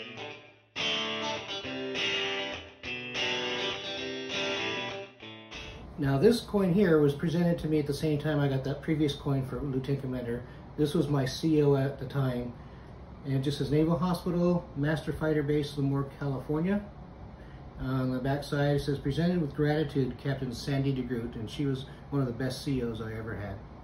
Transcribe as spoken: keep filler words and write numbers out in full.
Now this coin here was presented to me at the same time I got that previous coin for Lieutenant Commander. This was my C O at the time. And it just says Naval Hospital, Master Fighter Base, Lemoore, California. On the back side it says, presented with gratitude, Captain Sandy DeGroot, and she was one of the best C Os I ever had.